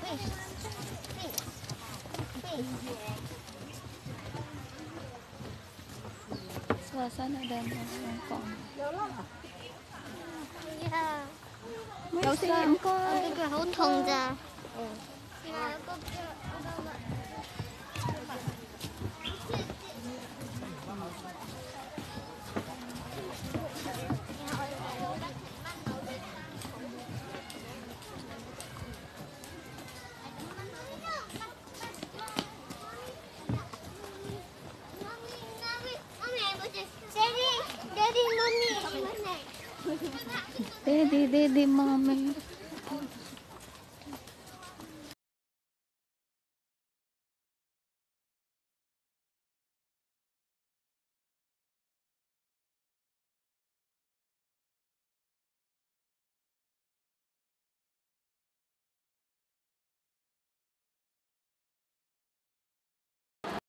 Suasana danau Hongkong. 有聲應該我隻腳好痛咋。 Daddy, mommy.